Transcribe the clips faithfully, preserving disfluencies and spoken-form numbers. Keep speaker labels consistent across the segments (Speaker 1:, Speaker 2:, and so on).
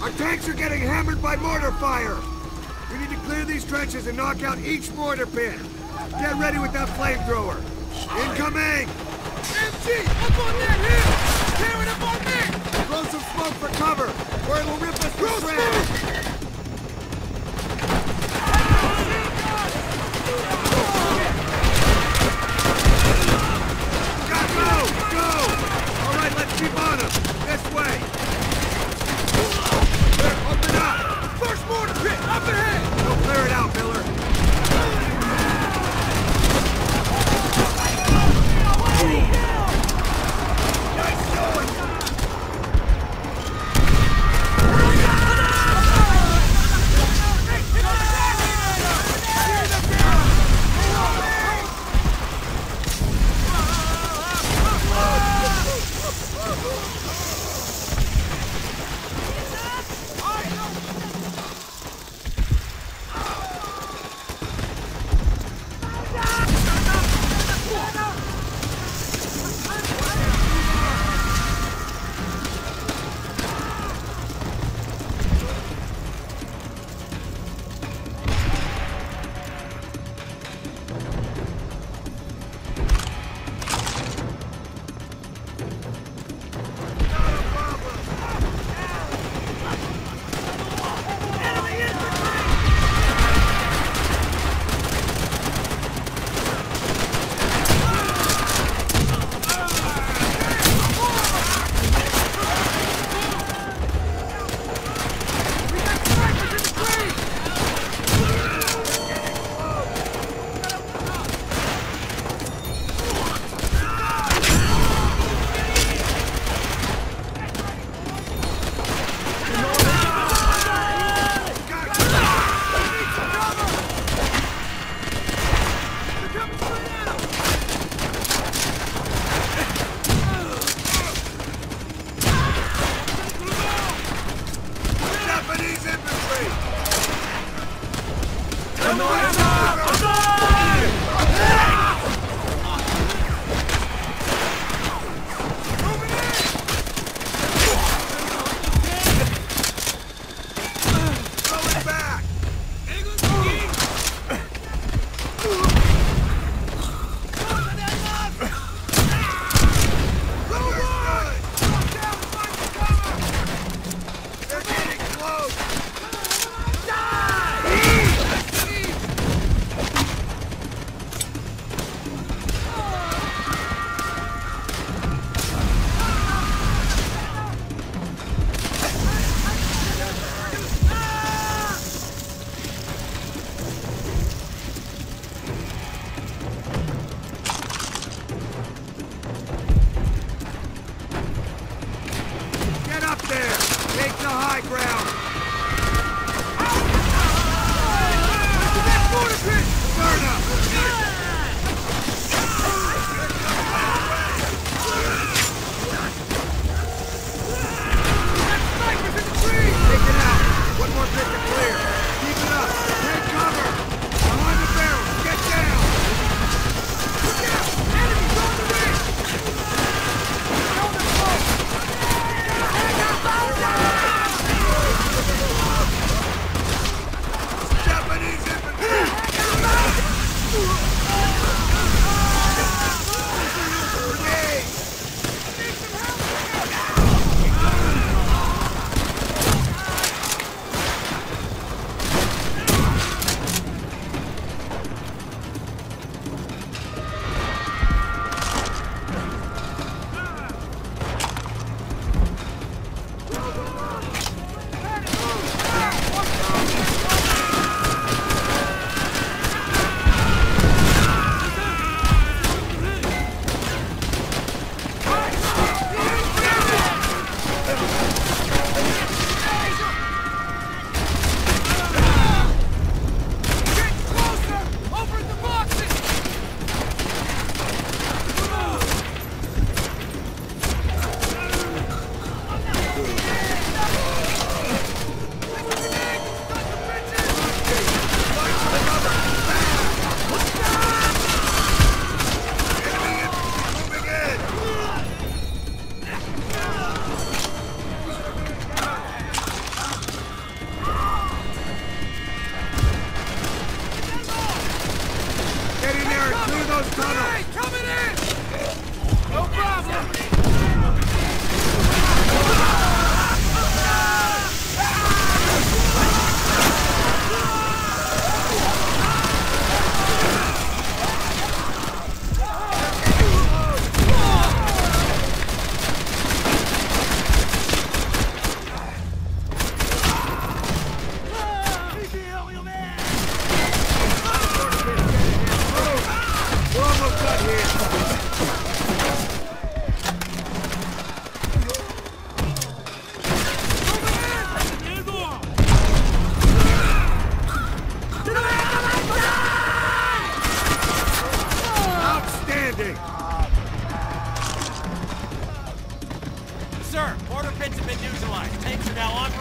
Speaker 1: Our tanks are getting hammered by mortar fire! We need to clear these trenches and knock out each mortar pit! Get ready with that flamethrower! Incoming!
Speaker 2: M G! Up on that hill! Tearing up on me!
Speaker 1: Throw some smoke for cover, or it'll rip us to shreds! Keep on him! This way! There, open up!
Speaker 2: First mortar pit! Up ahead!
Speaker 1: We'll clear it out, Miller! Nice going!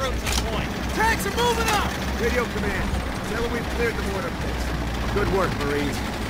Speaker 2: approaching the point. Tanks are moving up!
Speaker 1: Radio command. Tell them we've cleared the mortar pits. Good work, Marines.